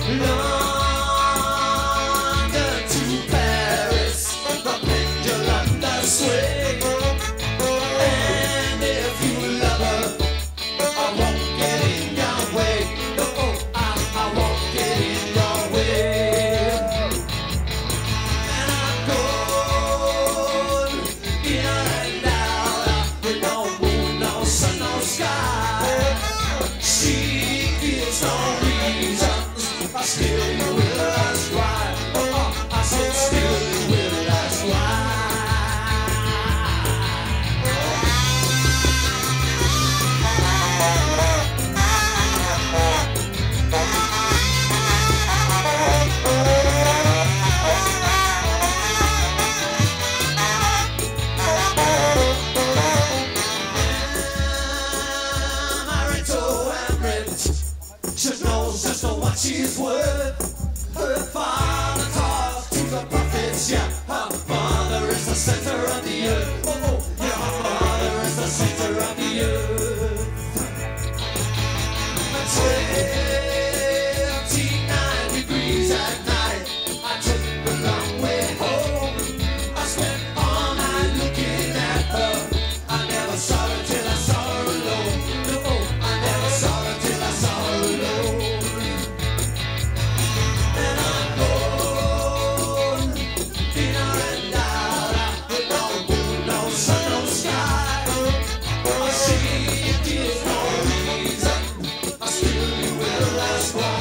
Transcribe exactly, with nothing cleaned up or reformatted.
London to Paris, the pendulum does swing. And if you love her, I won't get in your way. No, I, I won't get in your way. And I'm going in and out with no moon, no sun, no sky. She gives no reasons, I still you will ask why. Oh, I said still you will ask why. She knows just what she's worth. Her father taught to the prophets, yeah. Her father is the center of the earth. Oh, oh, yeah, her father is the center of the earth. twenty-nine degrees at night, I took the long way home. I spent all night looking at her. I never saw her till I saw her alone. No, I never saw her till I saw her alone. And I'm going in and out with no moon, no sun, no sky. I see it gives no reason. I still you will ask why.